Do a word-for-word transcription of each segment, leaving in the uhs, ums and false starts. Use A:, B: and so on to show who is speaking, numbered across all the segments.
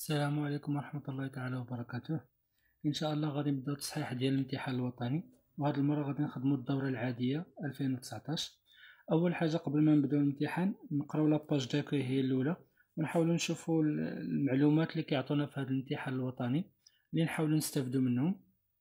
A: السلام عليكم ورحمة الله تعالى وبركاته. إن شاء الله غادي نبداو التصحيح ديال الامتحان الوطني، وهاد المرة غادي نخدمو الدورة العادية ألفين وتسعطاش. أول حاجة قبل ما نبداو الامتحان نقراو لاباج داكوي هي الأولى، ونحاولو نشوفو المعلومات اللي كيعطونا في هاد الامتحان الوطني اللي نحاولو نستافدو منهم.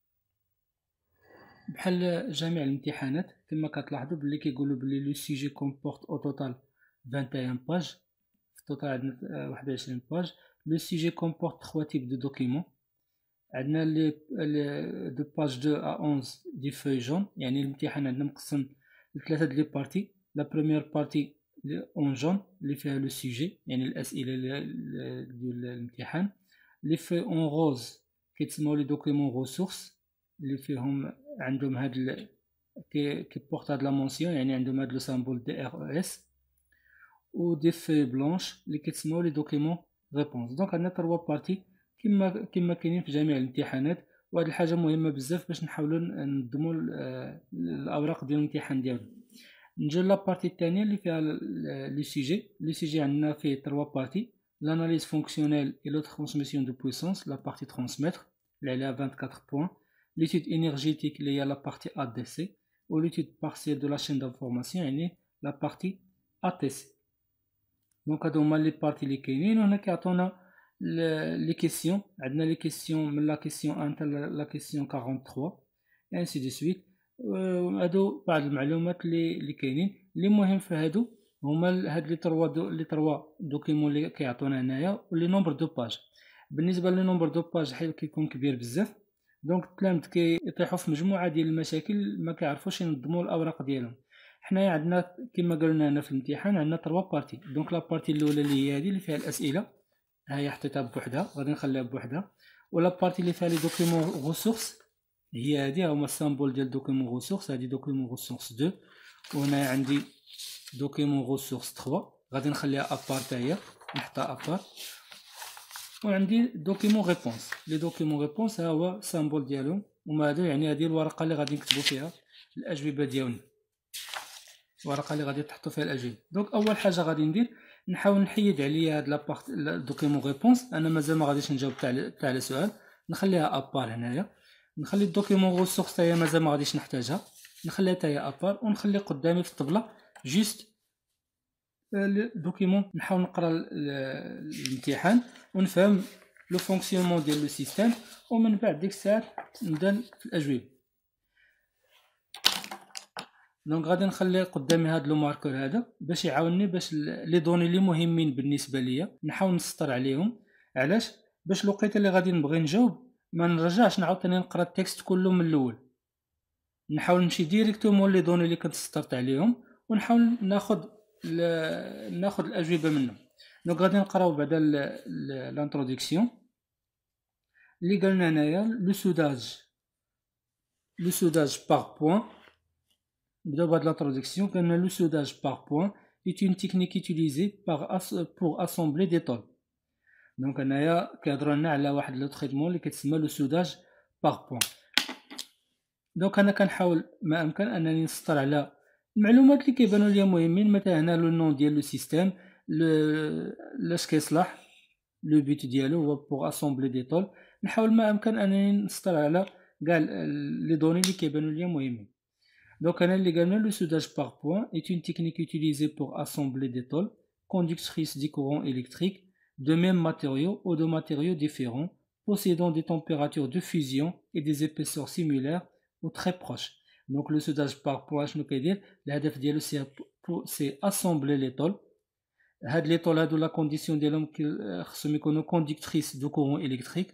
A: بحال جميع الامتحانات كما كتلاحظوا بلي كيقولوا بلي لو سوجي كومبورت او توتال واحد وعشرين باج، في التوتال عندنا واحد وعشرين باج. لو سوجي كومبورت trois types de documents. عندنا لي دو باج deux à onze دي فوي جون، يعني الامتحان عندنا مقسم لثلاثه ديال لي بارتي. لا بروميير بارتي اون جون اللي فيها لو سوجي يعني الاسئله ديال الامتحان. لي فوي اون روز كيتسموا لي دوكيمون ريسورس اللي فيهم عندهم هاد ال... كي كيبورط هاد لا مونسيون، يعني عندهم هاد لو سامبول دي ار او اس. و دي فوي بلونش اللي كيتسموا لي دوكيمون ريبونس. دونك عندنا تروا بارتي كما كما كاينين في جميع الامتحانات، وهاد الحاجه مهمه بزاف باش نحاولوا ننظموا الاوراق ديال الامتحان ديالنا. نجيو لابارتي الثانيه اللي فيها لي سوجي. لي سوجي عندنا فيه تروا بارتي: l'analyse fonctionnelle et la transmission de puissance, la partie transmettre اللي عليها vingt-quatre points. l'étude énergétique اللي هي la partie A D C, ou l'étude partielle de la chaîne d'information يعني la partie A T C. دونك هادو هما لي بارتي اللي كاينين، وهنا كيعطونا لي كيسيون. عندنا لي كيسيون من لا كيسيون واحد حتى لا كيسيون ثلاثة وأربعين et ainsi de suite. هادو بعض المعلومات اللي اللي كاينين. اللي مهم في هادو هما هاد لي تروا دو لي تروا دوكيمون اللي كيعطونا هنايا، ولي نومبر دو باج. بالنسبه لي نومبر دو باج حيت كيكون كبير بزاف، دونك التلاميذ كيطيحوا في مجموعه ديال المشاكل ما كيعرفوش ينظموا الاوراق ديالهم. حنايا عندنا كما قلنا هنا في الامتحان عندنا تروا بارتي. دونك لا بارتي الاولى اللي هي هذه اللي فيها الاسئله، ها هي حطيتها بوحدها، غادي نخليها بوحدها. ولا بارتي اللي فيها لي دوكيمون ريسورس هي هذه، هما السامبول ديال دوكيمون ريسورس. هذه دوكيمون ريسورس اثنين، وهنا عندي دوكيمون ريسورس ثلاثة، غادي نخليها ابار حتى هي، نحطها ابار. وعندي دوكيمون ريبونس. لي دوكيمون ريبونس ها هو السامبول ديالهم، وما هادو يعني هذه الورقه اللي غادي نكتبوا فيها الاجوبه ديالنا، الورقه اللي غادي تحطوا فيها الاجوبه. دونك اول حاجه غادي ندير نحاول نحيد عليا هاد لابارت دوكيمون ريبونس. انا مازال ما غاديش نجاوب تاع تاع السؤال، نخليها ابار هنايا. نخلي الدوكيمون ريسورس حتى هي مازال ما غاديش نحتاجها، نخليها حتى هي ابار. ونخلي قدامي في الطبله جوست دوكيمون نحاول نقرا الامتحان ونفهم لو فونكسيونمون ديال لو سيستيم، ومن بعد ديك الساعه نبدا في الاجوبه. دونك غادي نخلي قدامي هاد لو ماركور هذا باش يعاونني، باش لي دوني اللي مهمين بالنسبه ليا نحاول نسطر عليهم. علاش؟ باش الوقيته اللي غادي نبغي نجاوب ما نرجعش نعاود ثاني نقرا التكست كله من الاول، نحاول نمشي ديريكتومون لي دوني اللي كنت سطرت عليهم ونحاول ناخذ ناخذ الاجوبه منهم. دونك غادي نقراو بعدا لانتروداكسيون اللي قالنا هنايا لو سوداج لو سوداج باغ بوين. نبداو بهاد l'introduction. قالنا le soudage par point est une technique utilisée par pour assembler des tôles. دونك هنايا كيهضروا لنا على واحد لو تريتمون اللي كيتسمى لو سوداج باغ بوين. دونك انا كنحاول ما امكن انني نسطر على المعلومات اللي كيبانوا ليا مهمين. مثلا هنا لو نون ديال لو سيستيم، لاش كيصلح، لو بيت ديالو هو pour assembler des tôles. نحاول ما امكن انني نسطر على كاع لي دوني اللي كيبانوا ليا مهمين. Donc, le soudage par point est une technique utilisée pour assembler des tôles conductrices du courant électrique de mêmes matériaux ou de matériaux différents, possédant des températures de fusion et des épaisseurs similaires ou très proches. Donc, le soudage par point, je peux dire, c'est assembler les tôles. Les tôles ont la condition de l'homme qui sont conductrices du courant électrique,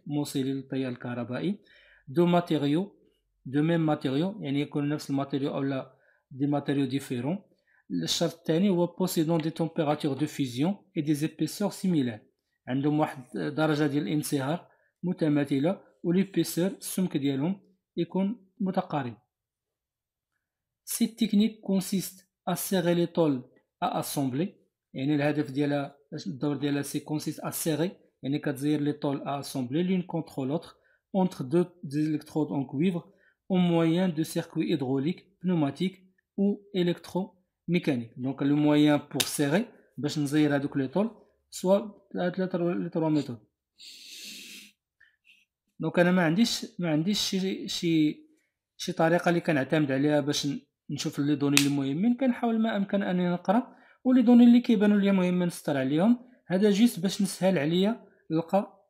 A: de matériaux de même matériaux، يعني يكون نفس الماتيريو او لا دي ماتيريو ديفيرون. الشرط الثاني هو possédant des températures de fusion et des épaisseurs similaires، عندهم واحد درجه ديال الانصهار متماثله، وليبيسور السمك ديالهم يكون متقارب. Cette technique consiste à serrer les tôles à assembler، يعني الهدف ديالها الدور ديالها سي consiste à serrer، يعني كتزير لي طول à assembler l'une contre l'autre entre deux électrodes en cuivre au moyen de circuits hydrauliques, pneumatiques ou électromécaniques. Donc le moyen pour serrer باش نزير هذوك لي طول سوا هاد لي تروا ميثود. دونك انا ما عنديش ما عنديش شي شي شي طريقه اللي كنعتمد عليها باش نشوف لي دوني اللي مهمين. كنحاول ما امكن انني نقرا، ولي دوني اللي كيبانوا لي مهمين نسطر عليهم. هذا جيست باش نسهل عليا نلقى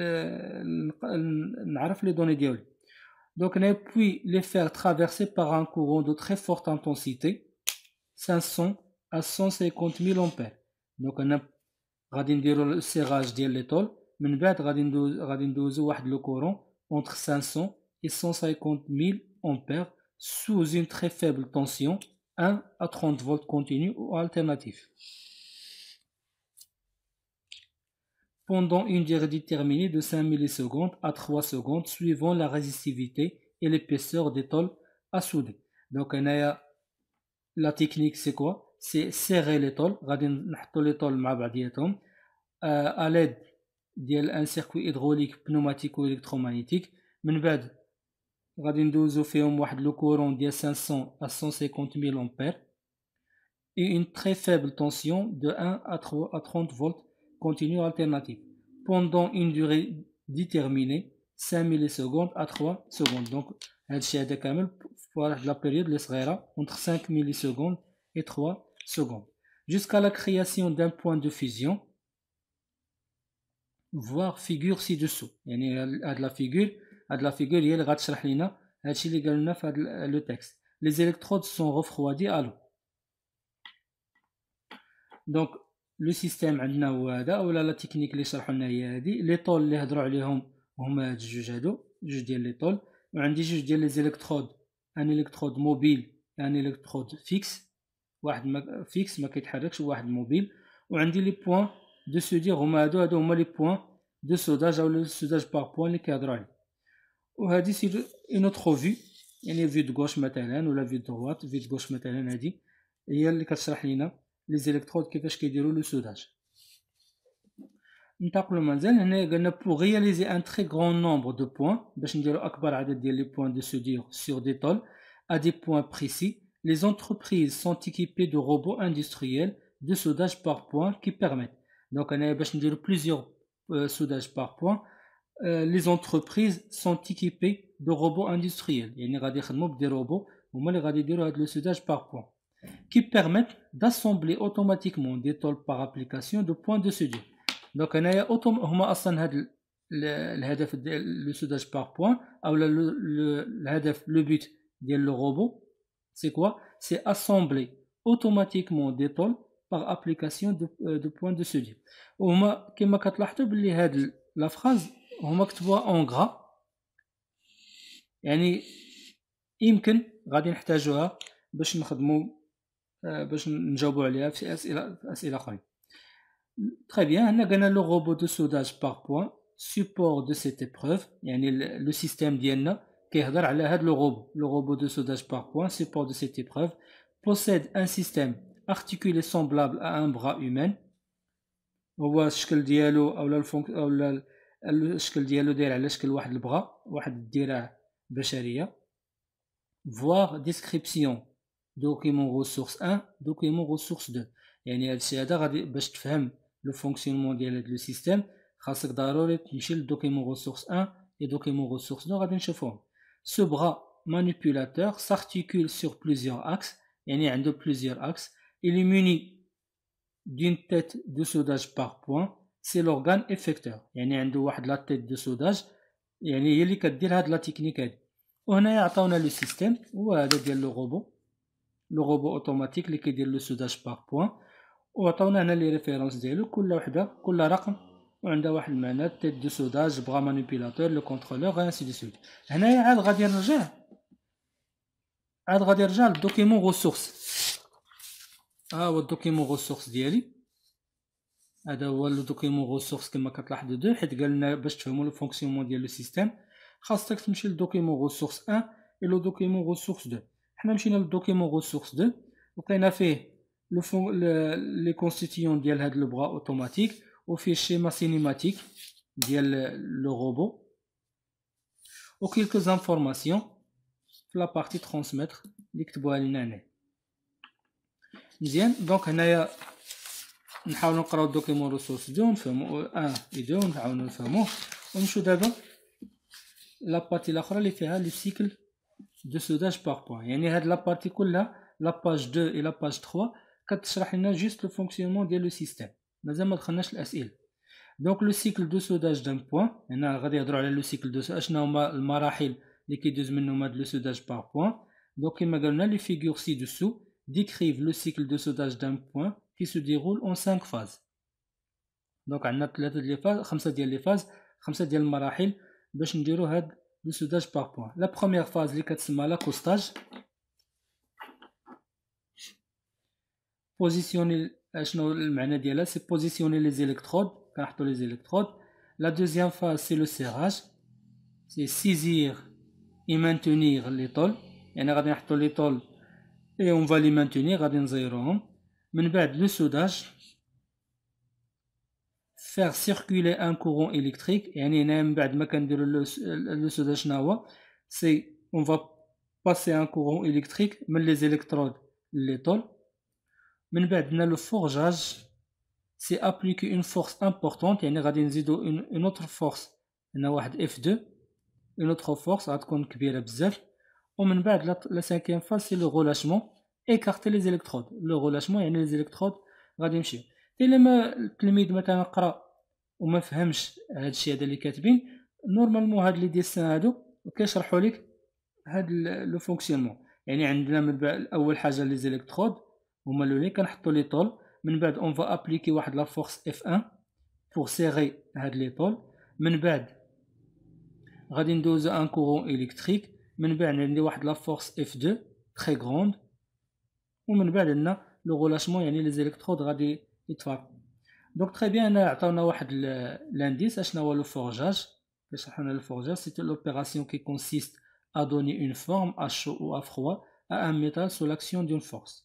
A: نعرف لي دوني ديالي. Donc on puis les faire traverser par un courant de très forte intensité, cinq cents à cent cinquante mille ampères. Donc on a غادي نديرو السيغاج ديال لي طول، من بعد غادي ندوز غادي ندوزو واحد لو كورون entre cinq cents et cent cinquante mille ampères sous une très faible tension, un à trente volts continu ou alternatif, pendant une durée déterminée de cinq millisecondes à trois secondes suivant la résistivité et l'épaisseur des tôles à souder. Donc la technique c'est quoi? C'est serrer les tôles. غادي نحطو les tôles مع بعضياتهم à l'aide ديال un circuit hydraulique pneumatique ou électromagnétique. من بعد غادي ندوزو فيهم واحد لو كورون ديال cinq cents à cent cinquante mille ampères et une très faible tension de un à trente volts continu alternatif pendant une durée déterminée cinq millisecondes à trois secondes. Donc هادشي هذا كامل في واحد لا بيريود لي صغيره entre cinq millisecondes et trois secondes jusqu'à la création d'un point de fusion, voir figure ci-dessous. يعني هاد لا فيغور هاد لا فيغور هي اللي غتشرح لينا هادشي اللي قال لنا في هاد لو تكست. Les électrodes sont refroidis à l'eau. Donc لو سيستيم عندنا هو هذا، اولا لا تكنيك اللي شرحوا لنا هي هذه. لي طول اللي هضروا عليهم هما هاد الجوج هادو، جوج ديال لي طول، وعندي جوج ديال لي زيليكترود، ان الكترود موبيل ان الكترود فيكس، واحد ما فيكس ما كيتحركش وواحد موبيل. وعندي لي بوين دو سودير هما هادو هادو هما لي بوين دو سوداج او لو سوداج بار بوين اللي كيهضروا عليه. وهادي سي اون اوتر فيو، يعني فيو دو غوش مثلا ولا فيو دروات. فيو دو غوش مثلا هادي هي اللي كتشرح لينا لي زيليكترود كيفاش كيديروا لو سوداج. ننتقلوا مازال هنا قلنا بو رياليزي ان تري غران نومبر دو بوين، باش نديروا اكبر عدد ديال لي بوين دو سودير سور دي طول ا دي بوين بريسي. Les entreprises sont équipées de robots industriels de soudage par point qui permettent. Donc, on a besoin de plusieurs euh, soudages par point. Euh, les entreprises sont équipées de robots industriels. Il y a des robots le soudage par point qui permettent d'assembler automatiquement des tôles par application de points de soudure. Donc, on a automatiquement le soudage par point. Le but du robot, c'est quoi? C'est assembler automatiquement des tôles par application de, euh, de points de soudure. وهما كما كتلاحظوا بلي هاد لا فراز هما كتبوها اون غرا، يعني يمكن غادي نحتاجوها باش نخدموا باش نجاوبوا عليها في اسئله في اسئله اخرين. تري بيان. هنا قلنا لو روبو دو سوداج بار بوين سوبور دو سيت épreuve، يعني لو سيستيم ديالنا كيهضر على هاد لو روبو. لو روبو دو سوداج بار بوين سوبور دو سيت épreuve possède un système articulé semblable à un bras humain. هو الشكل ديالو اولا الفونك اولا الشكل ديالو داير على شكل واحد البغا، واحد الذراع بشريه. voir description document ressource un document ressource deux. يعني هادشي هذا غادي باش تفهم لو فونكسيونمون ديال هاد لو سيستيم خاصك ضروري تمشي للدوكيمون ressource un et document ressource deux غادي نشوفوهم. Ce bras manipulateur s'articule sur plusieurs axes، يعني عنده plusieurs axes. Il est muni d'une tête de soudage par point، c'est l'organe effecteur، يعني عنده واحد لا تيت دو سوداج، يعني هي اللي كدير هاد لا تكنيك هادي. وهنا عطاونا لو سيستيم هو هذا ديال لو روبو، لو روبو اوتوماتيك اللي كيدير لو سوداج بار بوين. وعطاونا هنا لي ريفيرونس ديالو، كل وحده كل رقم وعندها واحد المعنى. تيت دو سوداج، بغا مانيبيلاتور، لو كونترولور، غانسي دو سويت. هنايا عاد غادي نرجع عاد غادي نرجع للدوكيمون ريسورس. ها هو الدوكيمون ريسورس ديالي، هذا هو لو دوكيمون ريسورس كما كتلاحظوا دو، حيت قالنا باش تفهموا لو فونكسيونمون ديال لو سيستيم خاصك تمشي للدوكيمون ريسورس واحد et le document ressource deux. حنا مشينا للدوكيمون ressource deux ولقينا فيه لو فون لي كونستيتيون ديال هاد لو بغا اوتوماتيك، وفيه الشيما سينيماتيك ديال لو روبو و كيلكو انفورماسيون في لا بارتي ترانسميتر اللي كتبوها لينا هنا. مزيان. دونك هنايا نحاولوا نقراو الدوكيمون ريسورس دو ونفهموا ان اي دو ونعاونوا نفهموه. ونمشيو دابا لابارتي الاخرى اللي فيها لي سيكل دو سوداج باغ بوين. يعني هاد لابارتي كلها لاباج دو اي لاباج ثلاثة كتشرح لنا جوست لو فونكسيونمون ديال لو سيستيم، مازال ما دخلناش الاسئله. دونك لو سيكل دو سوداج دان بوين، هنا غادي يهضروا على لو سيكل دو اشنا هما المراحل اللي كيدوز منهم هاد لو سوداج باغ بوين. دونك كيما قلنا لي فيغور سي دوسو décrivent le cycle de soudage d'un point qui se déroule en cinq phases. Donc عندنا ثلاثة ديال الفاز، خمسة ديال لي فاز، خمسة ديال المراحل باش نديرو هاد لو سوداج باغ بوين. لا بروميير فاز اللي كتسمى لاكوستاج، بوزيسيوني شنو المعنى ديالها؟ سي بوزيسيوني لي زيليكترود، كنحطو لي زيليكترود. لا دوزيام فاز سي لو سيراج، سي سيزير اي مانتونير لي طول، يعني غادي نحطو لي طول et on va les maintenir غادي نزيروهم. من بعد لو سوداج، faire circuler un courant électrique، يعني هنا من بعد ما كنديرو لو سوداج شنو هو؟ سي on va passer un courant électrique من لي زيليكترود لي طول. من بعد عندنا لو فورجاج، سي appliquer une force importante، يعني غادي نزيدو une autre force، هنا واحد اف اثنين une autre force غتكون كبيرة بزاف. ومن بعد لا سانكيام فاز سي لو غولاشمون، écarter les électrodes. لو غولاشمون يعني لي زيليكترود غادي يمشيو. الا ما التلميذ مثلا قرا وما فهمش هادشي هذا اللي كاتبين، نورمالمون هاد لي ديسان هادو كيشرحوا لك هاد لو فونكسيونمون. يعني عندنا من بعد اول حاجه لي زيليكترود هما الاولين كنحطوا لي طول، من بعد اون فا ابليكي واحد لا فورس اف واحد بور سيغي هاد لي طول. من بعد غادي ندوزو ان كورون الكتريك، من بعد عندي واحد لا فورس اف اثنين تري غروند، ومن بعد عندنا لو غولاشمون يعني لي زيليكترود غادي يتفارقوا. دونك تري بيان هنا عطاونا واحد لانديس اشنا هو لو فورجاج. كيشرح لنا لو فورجاج سي لوبيراسيون كي كونسيست ا دوني اون فورم ا شو او ا فروا ا ان ميتال سو لاكسيون دون فورس.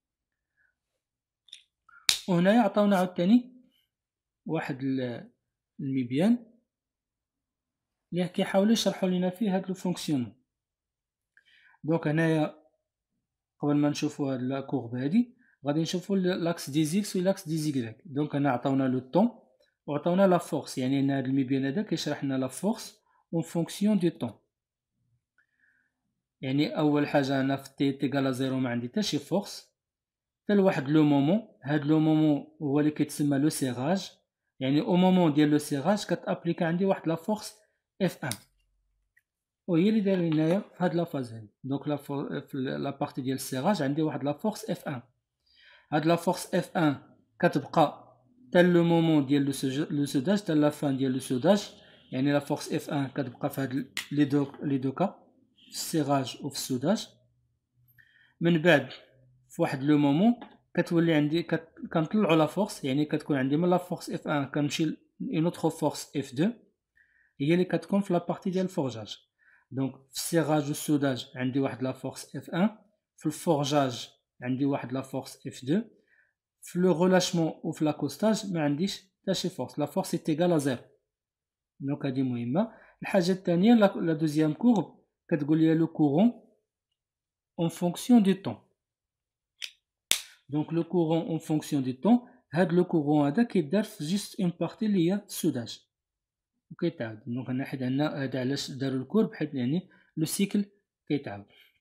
A: وهنايا عطاونا عاوتاني واحد المبيان اللي كيحاولوا يشرحوا لنا فيه هاد لو فونكسيون. دونك هنايا قبل ما نشوفوا هاد لا كورب هادي غادي نشوفوا لاكس دي زيكس و لاكس دي زيكغيك. دونك هنا عطاونا لو طون وعطاونا لا فورس، يعني هنا هاد المبيان هذا كيشرح لنا لا فورس اون فونكسيون دو طون. يعني اول حاجه انا في تي تيغال زيرو ما عندي حتى شي فورس حتى لواحد لو مومون. هاد لو مومون هو اللي كيتسمى لو سيراج، يعني او مومون ديال لو سيراج كتابليكا عندي واحد لا فورس اف واحد، وهي اللي داير هنايا في هاد لا فاز هادي. دونك لا في لا بارتي ديال السيراج عندي واحد لا فورس اف واحد. هاد لا فورس اف واحد كتبقى حتى لو مومون ديال لو سوداج، حتى لا فان ديال لو سوداج. يعني لا فورس اف واحد كتبقى في هاد لي دو لي دو كا، في السيراج وفي السوداج. من بعد في واحد لو مومون كتولي عندي كت... كنطلعوا لا فورس، يعني كتكون عندي من لا فورس اف واحد كنمشي اون اوتر فورس اف اثنين هي اللي كتكون في لا بارتي ديال الفورجاج. دونك في السيراج والسوداج عندي واحد لا فورس اف واحد، في الفورجاج عندي واحد لا فورس اف اثنين، في لو غولاشمون وفي لاكوستاج ما عنديش حتى شي فورس، لا فورس ايتيغال ا زيرو. دونك هادي مهمه. الحاجه الثانيه لا دوزيام كورب كتقول لي لو كورون اون فونكسيون دو طون. دونك لو كورون اون فونكسيون دو طون، هاد لو كورون هذا كيدار في جيست اون بارتي اللي هي السوداج وكيتعاود. دونك هنا حيت عندنا هذا علاش داروا الكورب، حيت يعني لو سيكل كيتعاود.